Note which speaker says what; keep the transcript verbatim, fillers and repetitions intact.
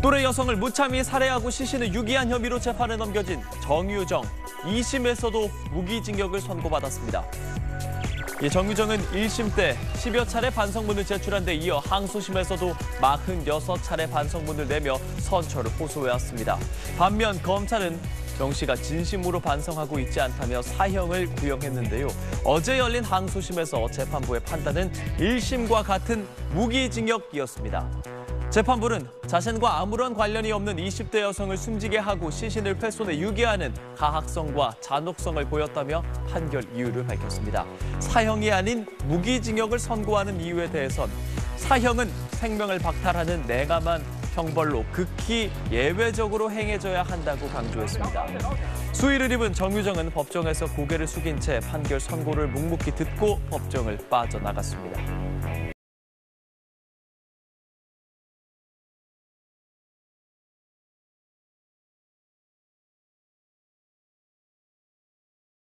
Speaker 1: 또래 여성을 무참히 살해하고 시신을 유기한 혐의로 재판에 넘겨진 정유정. 이 심에서도 무기징역을 선고받았습니다. 정유정은 일 심 때 십여 차례 반성문을 제출한 데 이어 항소심에서도 사십육 차례 반성문을 내며 선처를 호소해왔습니다. 반면 검찰은 정 씨가 진심으로 반성하고 있지 않다며 사형을 구형했는데요. 어제 열린 항소심에서 재판부의 판단은 일 심과 같은 무기징역이었습니다. 재판부는 자신과 아무런 관련이 없는 이십 대 여성을 숨지게 하고 시신을 훼손해 유기하는 가학성과 잔혹성을 보였다며 판결 이유를 밝혔습니다. 사형이 아닌 무기징역을 선고하는 이유에 대해선 사형은 생명을 박탈하는 냉담한 형벌로 극히 예외적으로 행해져야 한다고 강조했습니다. 수의를 입은 정유정은 법정에서 고개를 숙인 채 판결 선고를 묵묵히 듣고 법정을 빠져나갔습니다.